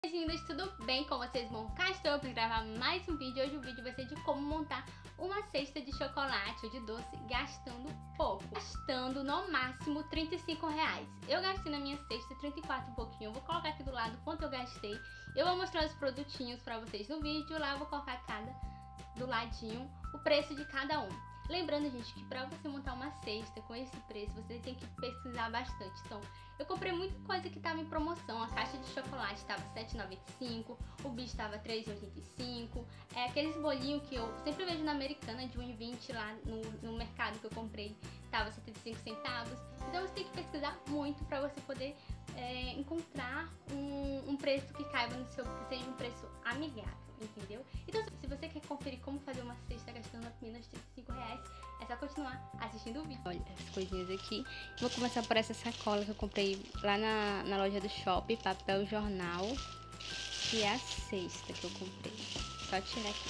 Meninas, tudo bem com vocês? Bom, cá estou para gravar mais um vídeo. Hoje o vídeo vai ser de como montar uma cesta de chocolate ou de doce gastando pouco. Gastando no máximo R$35. Eu gastei na minha cesta 34 e pouquinho. Eu vou colocar aqui do lado quanto eu gastei. Eu vou mostrar os produtinhos para vocês no vídeo. Lá eu vou colocar do ladinho o preço de cada um. Lembrando, gente, que pra você montar uma cesta com esse preço, você tem que pesquisar bastante. Então, eu comprei muita coisa que tava em promoção. A caixa de chocolate tava R$7,95, o bis tava R$3,85. Aqueles bolinhos que eu sempre vejo na Americana de R$1,20 lá no mercado que eu comprei, tava 75 centavos. Então, você tem que pesquisar muito pra você poder encontrar um preço que caiba no seu, que seja um preço amigável, entendeu? Então, se você quer conferir como fazer uma cesta gastando apenas R$35, é só continuar assistindo o vídeo. Olha as coisinhas aqui. Vou começar por essa sacola que eu comprei lá na loja do shopping, papel jornal, e a cesta que eu comprei. Só tirar aqui,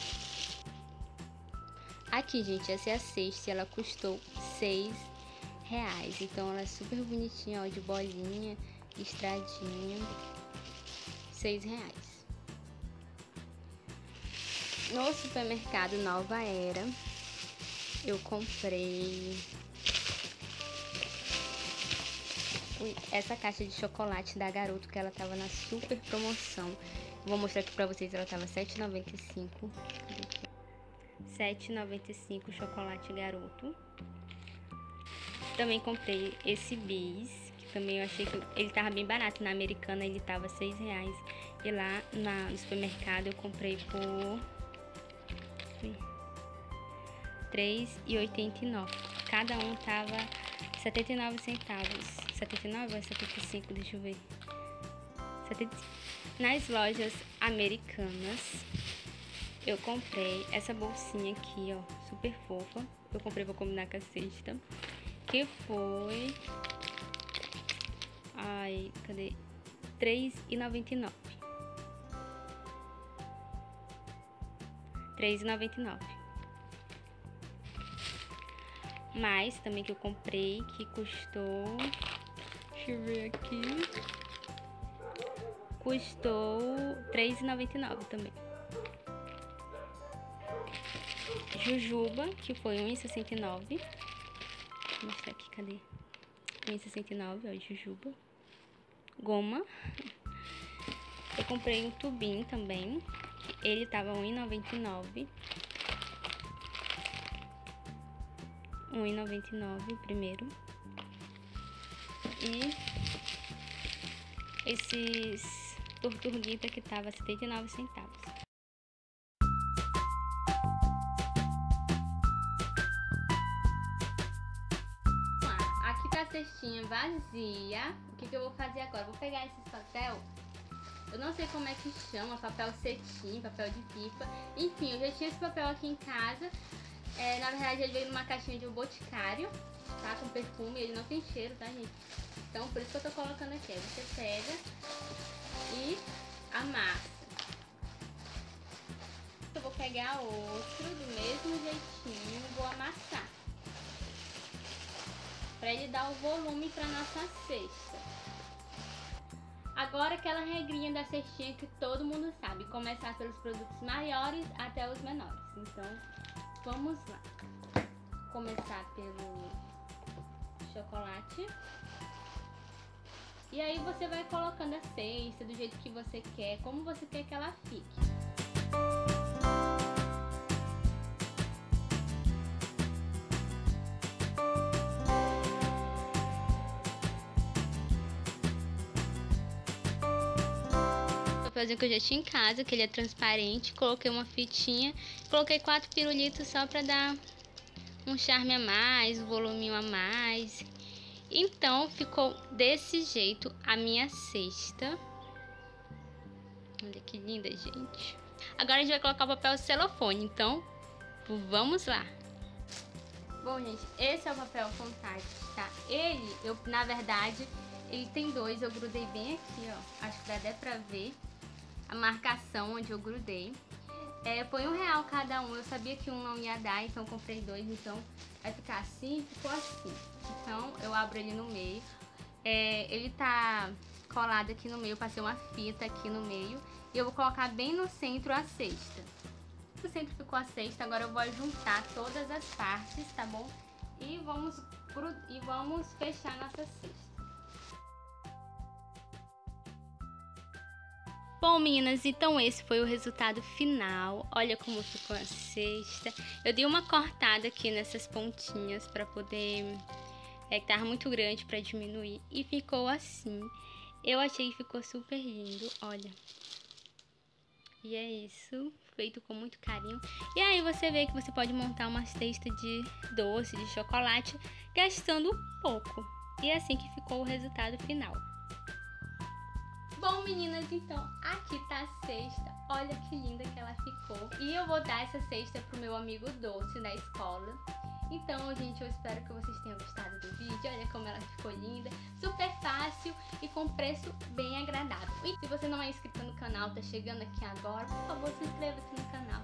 tá? Aqui, gente, essa é a cesta, ela custou R$6. Então ela é super bonitinha, ó, de bolinha, listradinha. R$6. No supermercado Nova Era, eu comprei essa caixa de chocolate da Garoto, que ela tava na super promoção. Vou mostrar aqui pra vocês, ela tava R$7,95. R$7,95 chocolate Garoto. Também comprei esse bis, que também eu achei que ele tava bem barato. Na Americana ele tava R$6. E lá no supermercado eu comprei por R$3,89. Cada um tava 79 centavos. 79 ou 75, deixa eu ver. 75. Nas lojas americanas eu comprei essa bolsinha aqui, ó, super fofa. Eu comprei pra combinar com a cesta, que foi... Ai, cadê? R$3,99. R$3,99. Mas também que eu comprei, que custou... Deixa eu ver aqui. Custou R$3,99 também. Jujuba, que foi R$1,69. Vou mostrar aqui, cadê? R$1,69, ó, jujuba. Goma. Eu comprei um tubinho também. Ele tava R$1,99. R$1,99 primeiro. E esses tortuguita que tava 79 centavos. Aqui tá a cestinha vazia. O que eu vou fazer agora? Vou pegar esses papel. Eu não sei como é que chama, papel cetim, papel de pipa. Enfim, eu já tinha esse papel aqui em casa. Na verdade, ele veio numa caixinha de um boticário, tá? Com perfume, ele não tem cheiro, tá, gente? Então, por isso que eu tô colocando aqui. Aí você pega e amassa. Eu vou pegar outro do mesmo jeitinho e vou amassar, pra ele dar o volume pra nossa cesta. Agora aquela regrinha da cestinha que todo mundo sabe, começar pelos produtos maiores até os menores. Então, vamos lá. Começar pelo chocolate. E aí você vai colocando a cesta do jeito que você quer, como você quer que ela fique. Papelzinho que eu já tinha em casa, que ele é transparente. Coloquei uma fitinha, coloquei 4 pirulitos só pra dar um charme a mais, um voluminho a mais. Então ficou desse jeito a minha cesta. Olha que linda, gente. Agora a gente vai colocar o papel celofane, então vamos lá. Bom, gente, esse é o papel contact, tá? Na verdade, ele tem dois, eu grudei bem aqui, ó. Acho que dá até pra ver a marcação onde eu grudei. Foi R$1 cada um. Eu sabia que um não ia dar, então eu comprei dois. Então vai ficar assim, ficou assim. Então eu abro ele no meio. Ele tá colado aqui no meio, passei uma fita aqui no meio. E eu vou colocar bem no centro a cesta. No centro ficou a cesta, agora eu vou juntar todas as partes, tá bom? E vamos fechar nossa cesta. Bom, meninas, então esse foi o resultado final. Olha como ficou a cesta. Eu dei uma cortada aqui nessas pontinhas pra poder... que tava muito grande pra diminuir. E ficou assim. Eu achei que ficou super lindo, olha. E é isso, feito com muito carinho. E aí você vê que você pode montar uma cesta de doce, de chocolate, gastando pouco. E é assim que ficou o resultado final. Bom, meninas, então aqui tá a cesta. Olha que linda que ela ficou. E eu vou dar essa cesta pro meu amigo Doce da escola. Então, gente, eu espero que vocês tenham gostado do vídeo. Olha como ela ficou linda, super fácil e com preço bem agradável. E se você não é inscrito no canal, tá chegando aqui agora, por favor, se inscreva-se no canal.